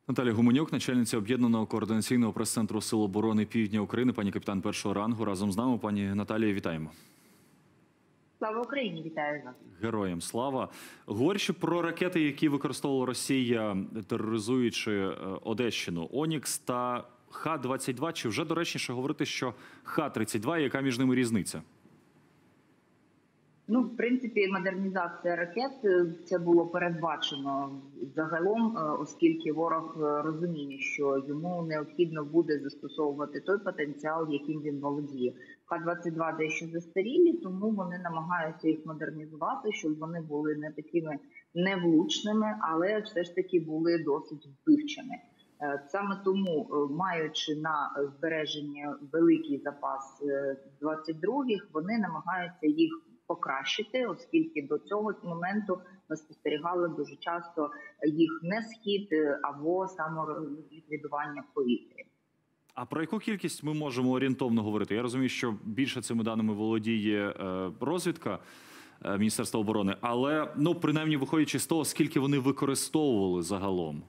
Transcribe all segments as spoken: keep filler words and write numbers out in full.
Наталія Гуменюк, начальниця Об'єднаного координаційного прес-центру Сил оборони Півдня України, пані капітан першого рангу. Разом з нами, пані Наталія, вітаємо. Слава Україні, вітаю вас. Героям слава. Говорячи про ракети, які використовувала Росія, тероризуючи Одещину, Онікс та Х двадцять два, чи вже доречніше говорити, що Х тридцять два, яка між ними різниця? Ну, в принципі, модернізація ракет – це було передбачено загалом, оскільки ворог розуміє, що йому необхідно буде застосовувати той потенціал, яким він володіє. Х двадцять два дещо застарілі, тому вони намагаються їх модернізувати, щоб вони були не такими невлучними, але все ж таки були досить вбивчими. Саме тому, маючи на збереження великий запас двадцять других, вони намагаються їх покращити, оскільки до цього моменту ми спостерігали дуже часто їх несхід або самоліквідування в повітрі. А про яку кількість ми можемо орієнтовно говорити? Я розумію, що більше цими даними володіє розвідка Міністерства оборони, але, ну, принаймні, виходячи з того, скільки вони використовували загалом.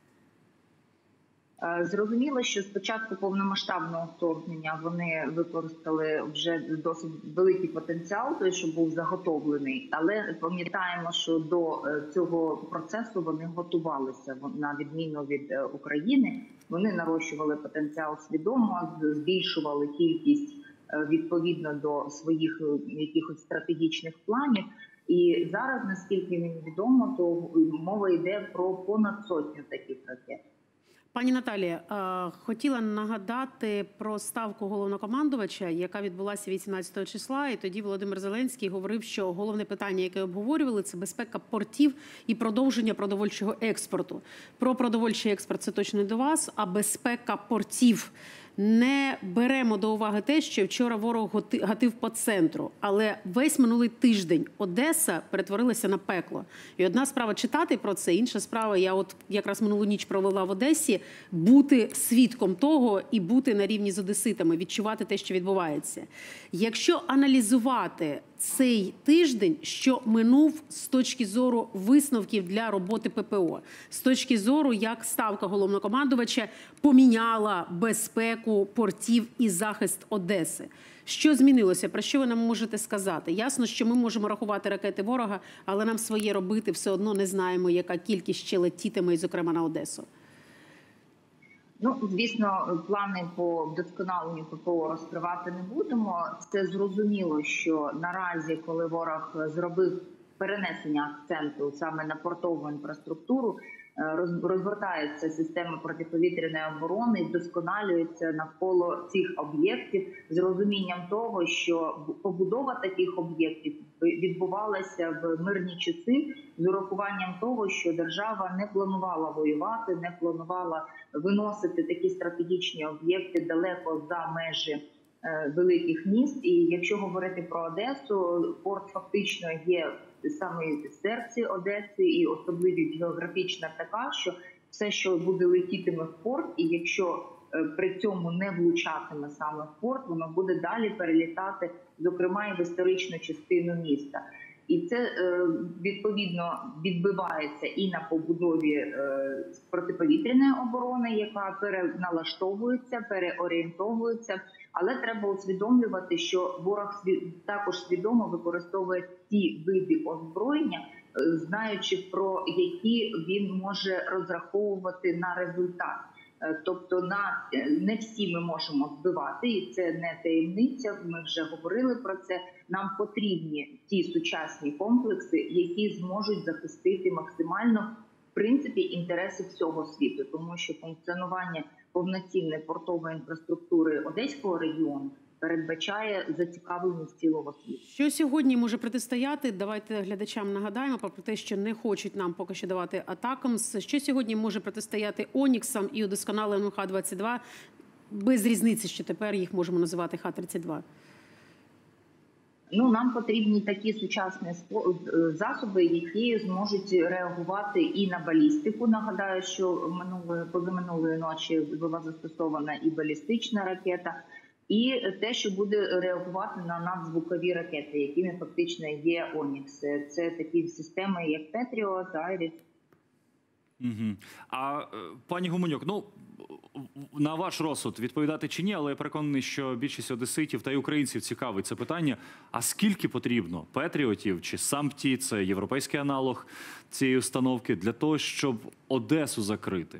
Зрозуміло, що з початку повномасштабного вторгнення вони використали вже досить великий потенціал, той, що був заготовлений. Але пам'ятаємо, що до цього процесу вони готувалися, на відміну від України. Вони нарощували потенціал свідомо, збільшували кількість відповідно до своїх якихось стратегічних планів. І зараз, наскільки мені відомо, то мова йде про понад сотню таких ракет. Пані Наталія, хотіла нагадати про ставку головнокомандувача, яка відбулася вісімнадцятого числа, і тоді Володимир Зеленський говорив, що головне питання, яке обговорювали, це безпека портів і продовження продовольчого експорту. Про продовольчий експорт це точно не до вас, а безпека портів. Не беремо до уваги те, що вчора ворог гатив по центру, але весь минулий тиждень Одеса перетворилася на пекло. І одна справа читати про це, інша справа, я от якраз минулу ніч провела в Одесі, бути свідком того і бути на рівні з одеситами, відчувати те, що відбувається. Якщо аналізувати цей тиждень, що минув з точки зору висновків для роботи ППО, з точки зору, як ставка головнокомандувача поміняла безпеку портів і захист Одеси. Що змінилося? Про що ви нам можете сказати? Ясно, що ми можемо рахувати ракети ворога, але нам своє робити все одно не знаємо, яка кількість ще летітиме, і, зокрема, на Одесу. Ну, звісно, плани по вдосконаленню ППО розкривати не будемо. Це зрозуміло, що наразі, коли ворог зробив перенесення акценту саме на портову інфраструктуру, розгортається система протиповітряної оборони, вдосконалюється навколо цих об'єктів з розумінням того, що побудова таких об'єктів відбувалася в мирні часи з урахуванням того, що держава не планувала воювати, не планувала виносити такі стратегічні об'єкти далеко за межі великих міст. І якщо говорити про Одесу, порт фактично є саме в серці Одеси, і особливість географічна така, що все, що буде летітиме в порт, і якщо при цьому не влучатиме саме в порт, воно буде далі перелітати, зокрема, і в історичну частину міста. І це, відповідно, відбивається і на побудові протиповітряної оборони, яка переналаштовується, переорієнтовується. Але треба усвідомлювати, що ворог також свідомо використовує ті види озброєння, знаючи про які він може розраховувати на результат. Тобто на не всі ми можемо збивати, і це не таємниця, ми вже говорили про це. Нам потрібні ті сучасні комплекси, які зможуть захистити максимально, в принципі, інтереси всього світу, тому що функціонування повноцінної портової інфраструктури Одеського регіону передбачає зацікавленість цілого світу. Що сьогодні може протистояти? Давайте глядачам нагадаємо про те, що не хочуть нам поки що давати атакам. Що сьогодні може протистояти Оніксам і удосконаленому Х двадцять два, без різниці, що тепер їх можемо називати Х тридцять два? Ну, нам потрібні такі сучасні засоби, які зможуть реагувати і на балістику. Нагадаю, що минулої, позаминулої ночі була застосована і балістична ракета, і те, що буде реагувати на надзвукові ракети, якими фактично є Онікс. Це такі системи, як Петріот, Айріс. Угу. А е, пані Гуменюк, ну на ваш розсуд відповідати чи ні, але я переконаний, що більшість одеситів та й українців цікавить це питання. А скільки потрібно патріотів чи сампті, це європейський аналог цієї установки, для того, щоб Одесу закрити?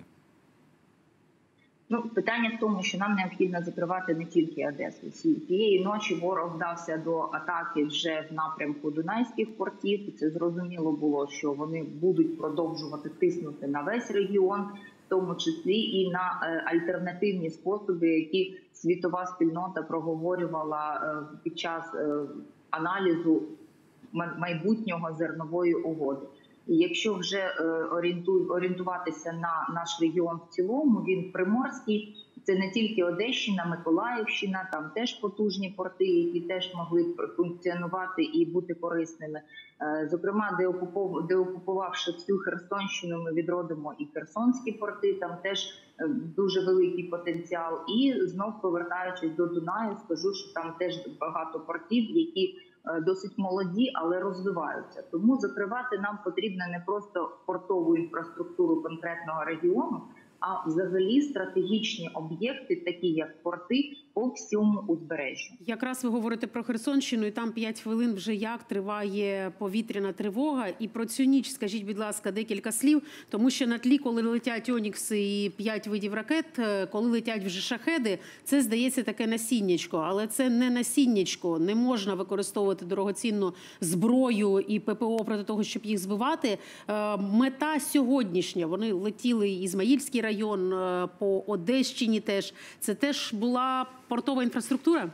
Ну, питання в тому, що нам необхідно закривати не тільки Одесу. Цієї ночі ворог вдався до атаки вже в напрямку Дунайських портів. І це зрозуміло було, що вони будуть продовжувати тиснути на весь регіон, в тому числі і на альтернативні способи, які світова спільнота проговорювала під час аналізу майбутнього зернової угоди. І якщо вже орієнтуватися на наш регіон в цілому, він приморський, це не тільки Одещина, Миколаївщина, там теж потужні порти, які теж могли функціонувати і бути корисними. Зокрема, деокупувавши всю Херсонщину, ми відродимо і Херсонські порти, там теж дуже великий потенціал. І знов повертаючись до Дунаю, скажу, що там теж багато портів, які досить молоді, але розвиваються. Тому закривати нам потрібно не просто портову інфраструктуру конкретного регіону, а взагалі стратегічні об'єкти, такі як порти, по всьому узбережжю. Якраз ви говорите про Херсонщину, і там п'ять хвилин вже як триває повітряна тривога. І про цю ніч скажіть, будь ласка, декілька слів, тому що на тлі, коли летять «Онікси» і п'ять видів ракет, коли летять вже шахеди, це, здається, таке насіннячко. Але це не насіннячко, не можна використовувати дорогоцінну зброю і ППО проти того, щоб їх збивати. Мета сьогоднішня, вони летіли Ізмаїльський район, по Одещині теж, це теж була портова інфраструктура?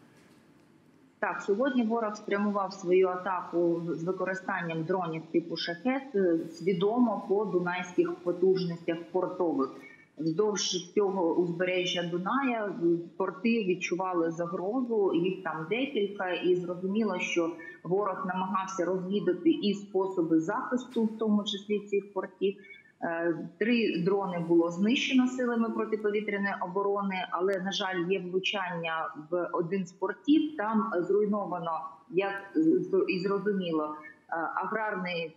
Так, сьогодні ворог спрямував свою атаку з використанням дронів типу «Шахед» свідомо по дунайських потужностях портових. Вздовж всього узбережжя Дуная порти відчували загрозу, їх там декілька, і зрозуміло, що ворог намагався розвідати і способи захисту, в тому числі цих портів. Три дрони було знищено силами протиповітряної оборони, але, на жаль, є влучання в один з портів. Там зруйновано, як і зрозуміло, аграрний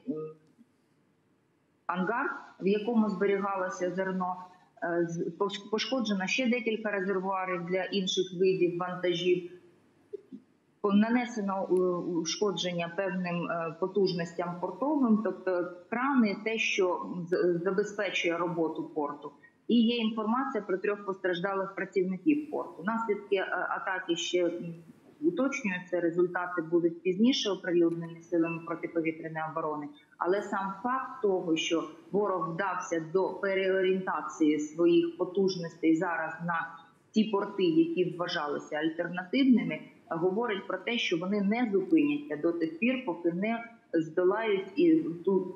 ангар, в якому зберігалося зерно. Пошкоджено ще декілька резервуарів для інших видів вантажів. Нанесено ушкодження певним потужностям портовим, тобто крани, те, що забезпечує роботу порту. І є інформація про трьох постраждалих працівників порту. Наслідки атаки ще уточнюються, результати будуть пізніше оприлюднені силами протиповітряної оборони. Але сам факт того, що ворог вдався до переорієнтації своїх потужностей зараз на ті порти, які вважалися альтернативними, говорить про те, що вони не зупиняться до тих пір, поки не здолають і ту,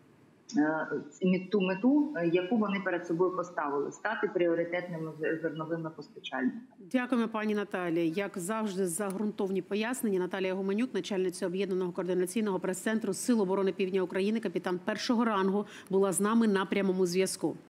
ту мету, яку вони перед собою поставили – стати пріоритетними зерновими постачальниками. Дякуємо, пані Наталія. Як завжди, за ґрунтовні пояснення. Наталія Гуменюк, начальниця Об'єднаного координаційного прес-центру Сил оборони Півдня України, капітан першого рангу, була з нами на прямому зв'язку.